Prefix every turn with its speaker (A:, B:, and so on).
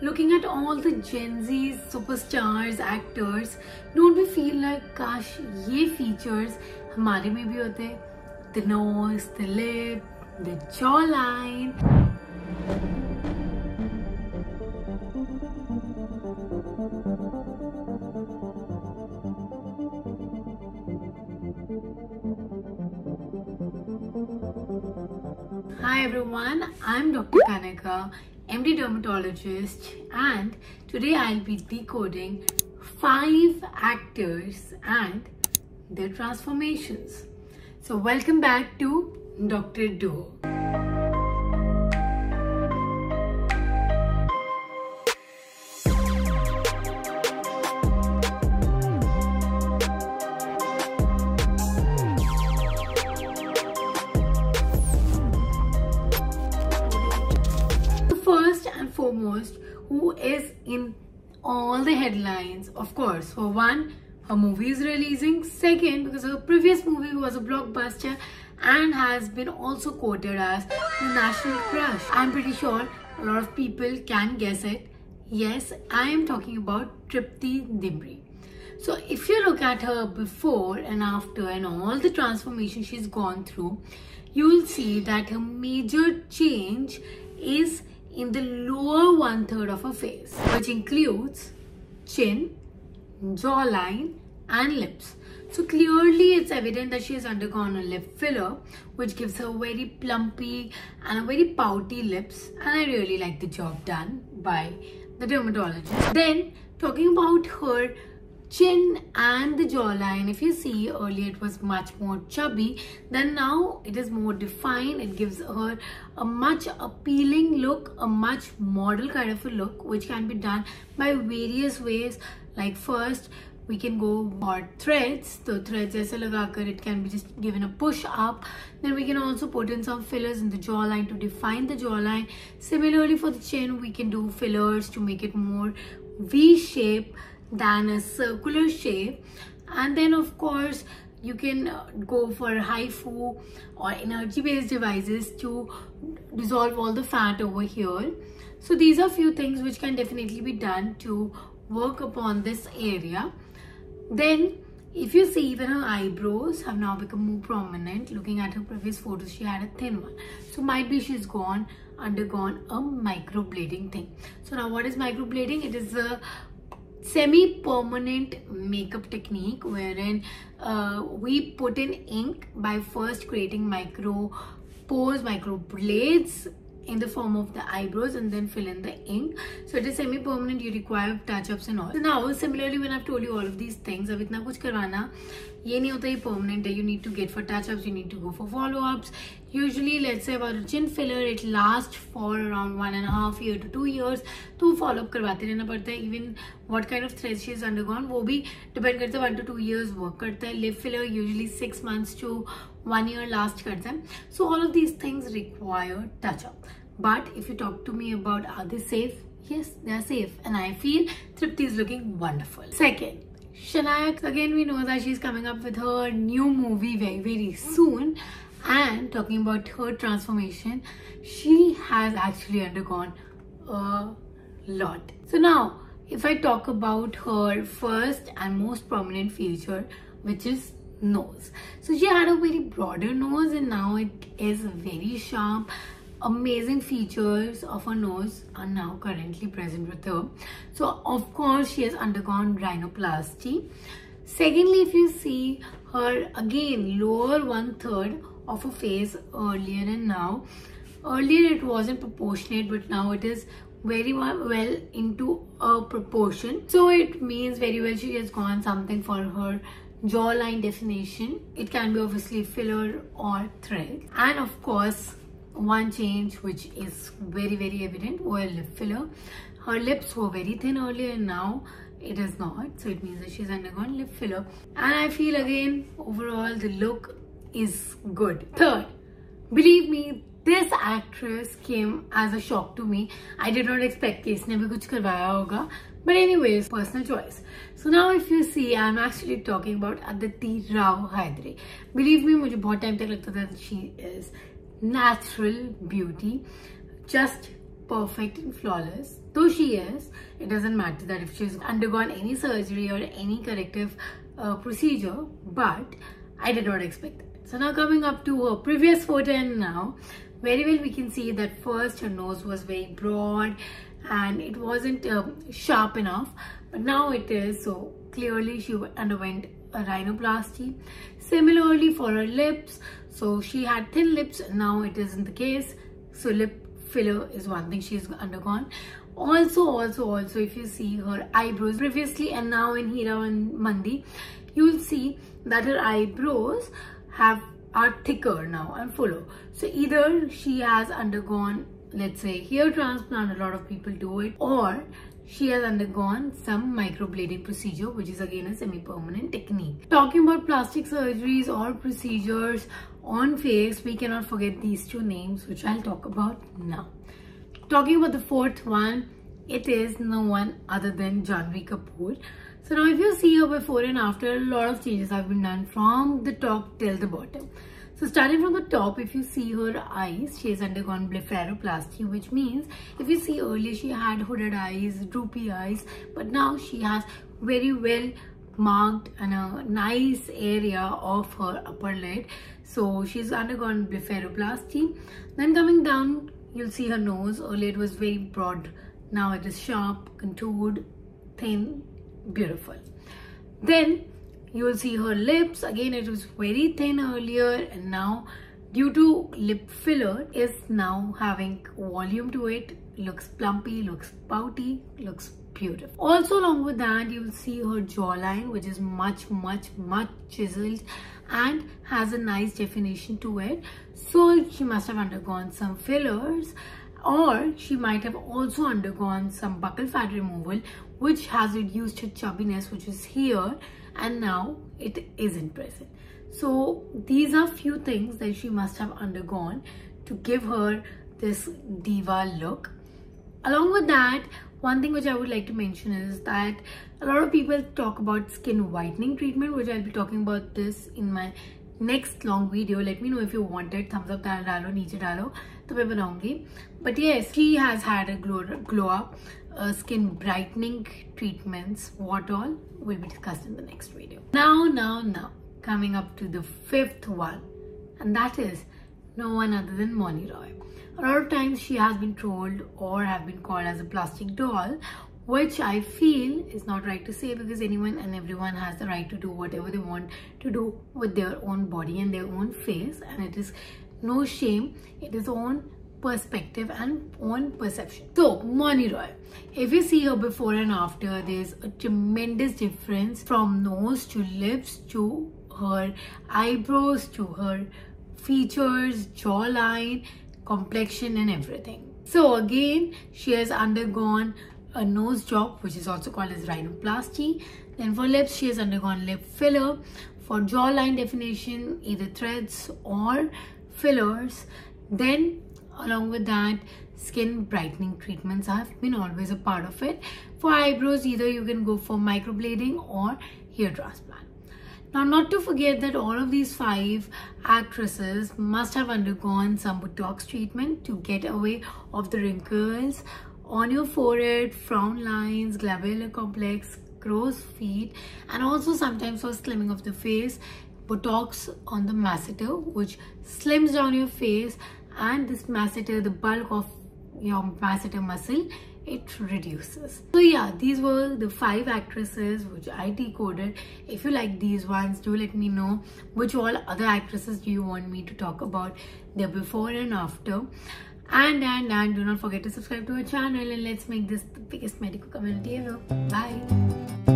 A: looking at all the Gen Z superstars, actors, don't we feel like काश ये features हमारे में भी होते? The nose, the lip, the jawline. Hi everyone, I'm Dr. Kanika, MD dermatologist, and today I'll be decoding 5 actors and their transformations. So welcome back to Dr. Duo. First and foremost, who is in all the headlines, of course, for one, her movie is releasing. Second, because her previous movie was a blockbuster and has been also quoted as the national crush. I'm pretty sure a lot of people can guess it. Yes, I am talking about Tripti Dimri. So if you look at her before and after and all the transformation she's gone through, you will see that her major change is in the lower 1/3 of her face, which includes chin, jawline and lips. So clearly it's evident that she has undergone a lip filler, which gives her very plumpy and a very pouty lips, and I really like the job done by the dermatologist. Then talking about her chin and the jawline, if you see, earlier it was much more chubby, then now it is more defined. It gives her a much appealing look, a much model kind of a look, which can be done by various ways. Like first, we can go for threads. So threads aise lagakar, it can be just given a push up. Then we can also put in some fillers in the jawline to define the jawline. Similarly for the chin, we can do fillers to make it more V shape than a circular shape. And then of course you can go for HIFU or energy based devices to dissolve all the fat over here. So these are few things which can definitely be done to work upon this area. Then if you see, even her eyebrows have now become more prominent. Looking at her previous photos, she had a thin one, so might be she's undergone a microblading thing. So now what is microblading? It is a semi-permanent makeup technique wherein we put in ink by first creating micro pores, micro blades in the form of the eyebrows, and then fill in the ink. So it is semi-permanent. You require touch-ups and all. So now similarly, when I've told you all of these things, अब इतना कुछ करवाना ये नहीं होता, ये permanent है. You need to get for touch-ups, you need to go for follow-ups. Usually, let's say about a chin filler, it lasts for around 1.5 years to 2 years. तो follow-up करवाते रहना पड़ता है. Even what kind of threads she has undergone, वो भी depend करता है. 1 to 2 years work करता है. Lip filler usually 6 months to 1 year last करता है. So all of these things require touch-up. But if you talk to me about are they safe? Yes, they are safe, and I feel Tripti is looking wonderful. Second, Shania, again we know that she's coming up with her new movie very soon, and talking about her transformation, she has actually undergone a lot. So now if I talk about her first and most prominent feature, which is nose. So she had a very broader nose, and now it is very sharp. Amazing features of her nose are now currently present with her. So of course she has undergone rhinoplasty. Secondly, if you see her, again lower 1/3 of her face earlier and now. Earlier it wasn't proportionate, but now it is very well into a proportion. So it means very well she has gone something for her jawline definition. It can be obviously filler or thread. And of course one change which is very evident was lip filler. Her lips were very thin earlier, and now it is not. So it means that she's undergone lip filler. And I feel again overall the look is good. Third, believe me, this actress came as a shock to me. I did not expect कि इसने भी कुछ करवाया होगा. But anyways, personal choice. So now if you see, I'm actually talking about Aditi Rao Hydari. Believe me, मुझे बहुत time तक लगता था that she is natural beauty. Just perfect and flawless. Though she is, it doesn't matter that if she's undergone any surgery or any corrective procedure, but I did not expect that. So now coming up to her previous photo, and now very well we can see that first her nose was very broad and it wasn't sharp enough, but now it is. So clearly she underwent a rhinoplasty. Similarly for her lips, so she had thin lips, now it isn't the case. So lip filler is one thing she's undergone. Also if you see her eyebrows previously and now in Hira and Mandi, you will see that her eyebrows are thicker now and fuller. So either she has undergone, let's say, hair transplant, a lot of people do it, or she has undergone some microblading procedure, which is again a semi-permanent technique. Talking about plastic surgeries or procedures on face, we cannot forget these two names, which I'll talk about now. Talking about the fourth one, it is no one other than Janhvi Kapoor. So now if you see her before and after, a lot of changes have been done from the top till the bottom. So starting from the top, if you see her eyes, she has undergone blepharoplasty, which means if you see earlier she had hooded eyes, droopy eyes, but now she has very well marked and a nice area of her upper lid. So she's undergone blepharoplasty. Then coming down, you'll see her nose. Earlier it was very broad, now it is sharp, contoured, thin, beautiful. Then you will see her lips. Again, it was very thin earlier, and now due to lip filler is now having volume to it. Looks plumpy, looks pouty, looks beautiful. Also along with that, you will see her jawline, which is much chiseled and has a nice definition to it. So she must have undergone some fillers, or she might have also undergone some buccal fat removal, which has reduced her chubbiness, which is here, and now it isn't present. So these are few things that she must have undergone to give her this diva look. Along with that, one thing which I would like to mention is that a lot of people talk about skin whitening treatment, which I'll be talking about this in my next long video. Let me know if you want it. Thumbs up डालो, नीचे डालो, तो मैं बनाऊंगी. But yes, she has had a glow up, skin brightening treatments. What all will be discussed in the next video. Now, coming up to the fifth one, and that is no one other than Moni Roy. A lot of times she has been trolled or have been called as a plastic doll, which I feel is not right to say, because anyone and everyone has the right to do whatever they want to do with their own body and their own face, and it is no shame. It is own perspective and own perception. So Moni Roy, if you see her before and after, there's a tremendous difference from nose to lips to her eyebrows to her features, jawline, complexion and everything. So again, she has undergone a nose job, which is also called as rhinoplasty. Then for lips, she has undergone lip filler. For jawline definition, either threads or fillers. Then along with that, skin brightening treatments have been always a part of it. For eyebrows, either you can go for microblading or hair transplant. Now, not to forget that all of these 5 actresses must have undergone some Botox treatment to get away of the wrinkles on your forehead, frown lines, glabellar complex, crow's feet, and also sometimes for slimming of the face, Botox on the masseter, which slims down your face, and this masseter, the bulk of your masseter muscle, it reduces. So yeah, these were the 5 actresses which I decoded. If you like these ones, do let me know which all other actresses do you want me to talk about, their before and after. And do not forget to subscribe to our channel, and let's make this the biggest medical community ever. Bye.